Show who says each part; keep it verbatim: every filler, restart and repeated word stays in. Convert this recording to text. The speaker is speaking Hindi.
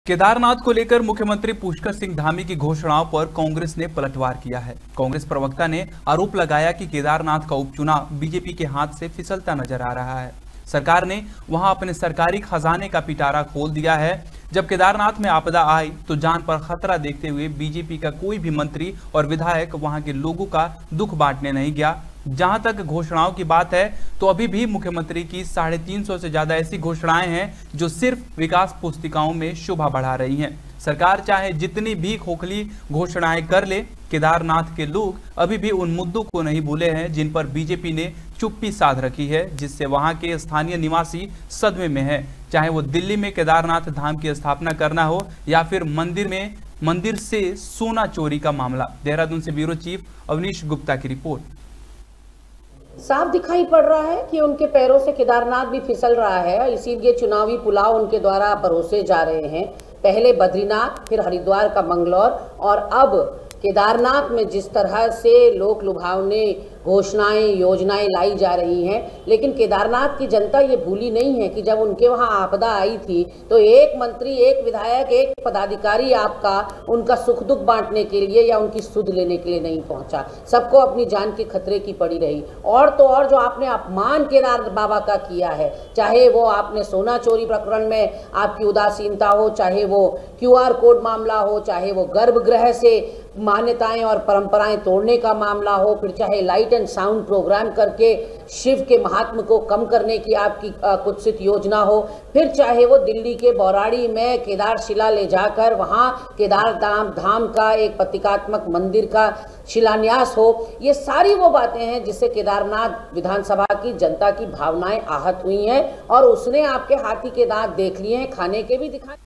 Speaker 1: केदारनाथ को लेकर मुख्यमंत्री पुष्कर सिंह धामी की घोषणाओं पर कांग्रेस ने पलटवार किया है। कांग्रेस प्रवक्ता ने आरोप लगाया कि केदारनाथ का उपचुनाव बीजेपी के हाथ से फिसलता नजर आ रहा है। सरकार ने वहां अपने सरकारी खजाने का पिटारा खोल दिया है। जब केदारनाथ में आपदा आई तो जान पर खतरा देखते हुए बीजेपी का कोई भी मंत्री और विधायक वहां के लोगों का दुख बांटने नहीं गया। जहां तक घोषणाओं की बात है तो अभी भी मुख्यमंत्री की साढ़े तीन सौ से ज्यादा ऐसी घोषणाएं हैं जो सिर्फ विकास पुस्तिकाओं में शोभा बढ़ा रही हैं। सरकार चाहे जितनी भी खोखली घोषणाएं कर ले, केदारनाथ के लोग अभी भी उन मुद्दों को नहीं भूले हैं जिन पर बीजेपी ने चुप्पी साध रखी है, जिससे वहां के स्थानीय निवासी सदमे में है। चाहे वो दिल्ली में केदारनाथ धाम की स्थापना करना हो या फिर मंदिर में मंदिर से सोना चोरी का मामला। देहरादून से ब्यूरो चीफ अवनीश गुप्ता की रिपोर्ट।
Speaker 2: साफ दिखाई पड़ रहा है कि उनके पैरों से केदारनाथ भी फिसल रहा है, इसीलिए चुनावी पुलाव उनके द्वारा परोसे जा रहे हैं। पहले बद्रीनाथ, फिर हरिद्वार का मंगलौर और अब केदारनाथ में जिस तरह से लोक लुभावने घोषणाएं योजनाएं लाई जा रही हैं, लेकिन केदारनाथ की जनता ये भूली नहीं है कि जब उनके वहां आपदा आई थी तो एक मंत्री, एक विधायक, एक पदाधिकारी आपका उनका सुख दुख बांटने के लिए या उनकी सुध लेने के लिए नहीं पहुंचा। सबको अपनी जान के खतरे की पड़ी रही। और तो और जो आपने अपमान केदार बाबा का किया है, चाहे वो आपने सोना चोरी प्रकरण में आपकी उदासीनता हो, चाहे वो क्यू आर कोड मामला हो, चाहे वो गर्भगृह से मान्यताएं और परंपराएं तोड़ने का मामला हो, फिर चाहे लाइट एंड साउंड प्रोग्राम करके शिव के महात्म को कम करने की आपकी कुत्सित योजना हो, फिर चाहे वो दिल्ली के बौराड़ी में केदारशिला ले जाकर वहां केदार धाम धाम का एक प्रतीकात्मक मंदिर का शिलान्यास हो। ये सारी वो बातें हैं जिससे केदारनाथ विधानसभा की जनता की भावनाएं आहत हुई हैं और उसने आपके हाथी के दांत देख लिए हैं, खाने के भी दिखाए।